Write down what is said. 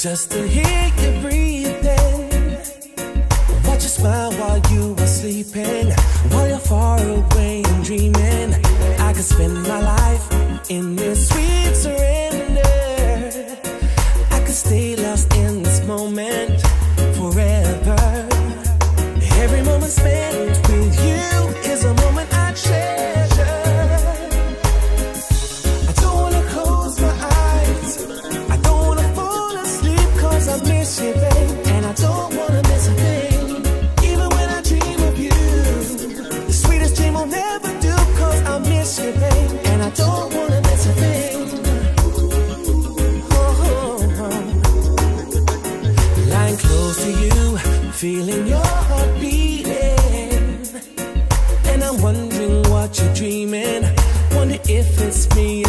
just to hear you breathing. Watch you smile while you are sleeping, while you're far away and dreaming. I could spend my life in this sweet surrender. I could stay lost in this moment forever. Every moment spent with you is a moment I treasure. I don't wanna close my eyes, I don't wanna fall asleep, cause I miss you, babe. And I don't wanna miss a thing, even when I dream of you. The sweetest dream I'll never do, cause I miss you, babe. And I don't wanna miss a thing. Lying close to you, feeling your heart beating, and I'm wondering what you're dreaming. Wonder if it's me